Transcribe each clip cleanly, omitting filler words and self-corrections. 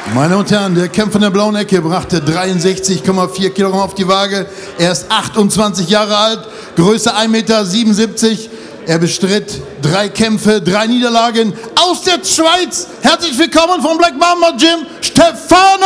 Meine Damen und Herren, der Kämpfer in der blauen Ecke brachte 63,4 Kilogramm auf die Waage. Er ist 28 Jahre alt, Größe 1,77 Meter. Er bestritt 3 Kämpfe, 3 Niederlagen aus der Schweiz. Herzlich willkommen vom Black Mamba Gym, Stefano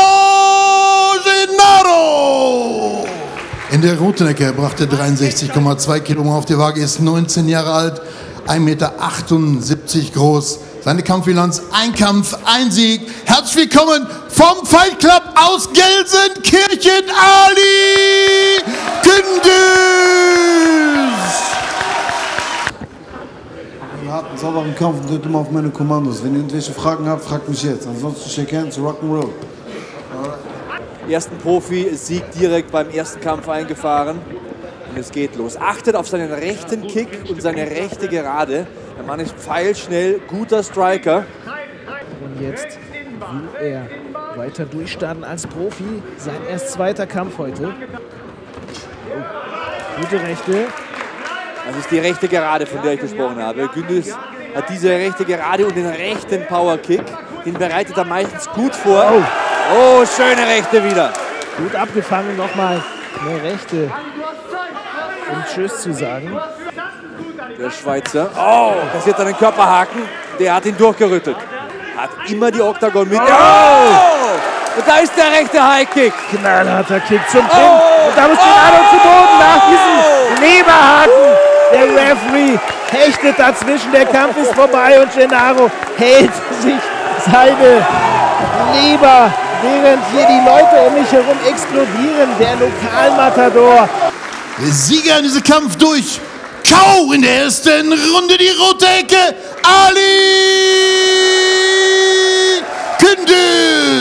Gennaro. In der roten Ecke brachte 63,2 Kilogramm auf die Waage, ist 19 Jahre alt, 1,78 Meter groß. Seine Kampfbilanz: ein Kampf, ein Sieg. Herzlich willkommen vom Fight Club aus Gelsenkirchen, Ali Gündüz. Ihr habt einen sauberen Kampf und hört immer auf meine Kommandos. Wenn ihr irgendwelche Fragen habt, fragt mich jetzt. Ansonsten shake hands, rock'n'roll. Ersten Profi-Sieg direkt beim ersten Kampf eingefahren. Und es geht los. Achtet auf seinen rechten Kick und seine rechte Gerade. Der Mann ist pfeilschnell, guter Striker. Und jetzt will er weiter durchstarten als Profi. Sein erst zweiter Kampf heute. Gute Rechte. Das ist die rechte Gerade, von der ich gesprochen habe. Gündüz hat diese rechte Gerade und den rechten Power-Kick. Den bereitet er meistens gut vor. Oh, schöne Rechte wieder. Gut abgefangen, nochmal eine Rechte, um Tschüss zu sagen. Der Schweizer, oh, kassiert einen Körperhaken, der hat ihn durchgerüttelt. Hat immer die Oktagon mit. Oh! Und da ist der rechte High-Kick. Knallharter Kick zum Kinn. Und da muss Gennaro zu Boden nach diesem Leberhaken. Der Referee hechtet dazwischen, der Kampf ist vorbei und Gennaro hält sich seine Leber, während hier die Leute um mich herum explodieren. Der Lokalmatador. Der Sieger in diesem Kampf durch K.O. in der ersten Runde, die rote Ecke, Ali Gündüz.